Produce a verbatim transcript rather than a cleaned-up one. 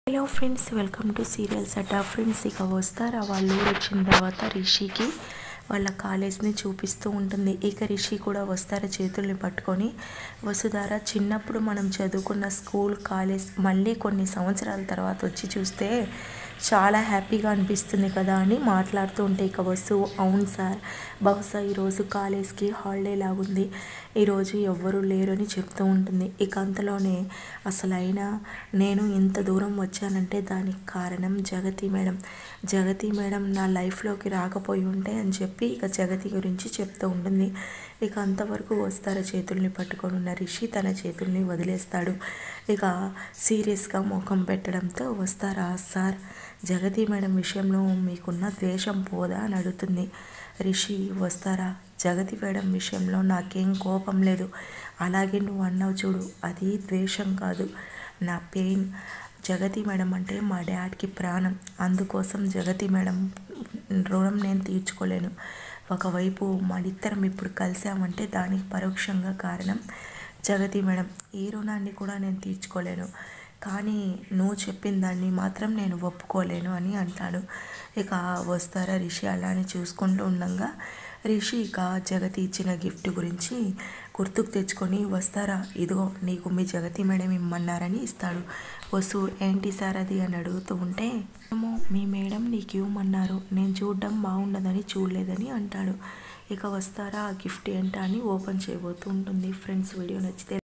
Hello friends, welcome to serials అడ్డా. Friends, ఇక వస్తారా వాళ్ళు వచ్చిన తర్వాత రిషికి వాళ్ళ కాలేజ్ని చూపిస్తూ ఉంటుంది. ఇక రిషి కూడా వస్తారా చేతుల్ని పట్టుకొని, వసుధార చిన్నప్పుడు మనం చదువుకున్న స్కూల్ కాలేజ్ మళ్ళీ కొన్ని సంవత్సరాల తర్వాత వచ్చి చూస్తే చాలా హ్యాపీగా అనిపిస్తుంది కదా అని మాట్లాడుతూ ఉంటే, ఇక వసు అవును సార్, బహుశా ఈరోజు కాలేజ్కి హాలిడే లాగుంది, ఈరోజు ఎవ్వరూ లేరు అని చెప్తూ ఉంటుంది. ఇక అంతలోనే అసలు అయినా నేను ఇంత దూరం వచ్చానంటే దానికి కారణం జగతి మేడం. జగతి మేడం నా లైఫ్లోకి రాకపోయి ఉంటే అని చెప్పి ఇక జగతి గురించి చెప్తూ ఉంటుంది. ఇక అంతవరకు వస్తారా చేతుల్ని పట్టుకొని ఉన్న రిషి తన చేతుల్ని వదిలేస్తాడు. ఇక సీరియస్గా ముఖం పెట్టడంతో వస్తారా సార్, జగతి మేడం విషయంలో మీకున్న ద్వేషం పోదా అని అడుగుతుంది. రిషి వస్తారా, జగతి మేడం విషయంలో నాకేం కోపం లేదు, అలాగే నువ్వు అన్నావు చూడు, అది ద్వేషం కాదు, నా పెయిన్. జగతి మేడం అంటే మా డాడ్కి ప్రాణం, అందుకోసం జగతి మేడం రుణం నేను తీర్చుకోలేను. ఒకవైపు మనిద్దరం ఇప్పుడు కలిసామంటే దానికి పరోక్షంగా కారణం జగతి మేడం, ఈ రుణాన్ని కూడా నేను తీర్చుకోలేను, కానీ నువ్వు చెప్పిన దాన్ని మాత్రం నేను ఒప్పుకోలేను అని అంటాడు. ఇక వస్తారా రిషి అలానే చూసుకుంటూ ఉండగా రిషి ఇక జగతి ఇచ్చిన గిఫ్ట్ గురించి గుర్తుకు తెచ్చుకొని, వస్తారా ఇదిగో నీకు మీ జగతి మేడం ఇమ్మన్నారని ఇస్తాడు. వసు ఏంటి సార్ అది అని అడుగుతూ ఉంటే, ఏమో మీ మేడం నీకు ఇవ్వమన్నారు, నేను చూడడం బాగుండదని చూడలేదని అంటాడు. ఇక వస్తారా ఆ గిఫ్ట్ ఏంటా అని ఓపెన్ చేయబోతూ ఉంటుంది. ఫ్రెండ్స్, వీడియో నచ్చితే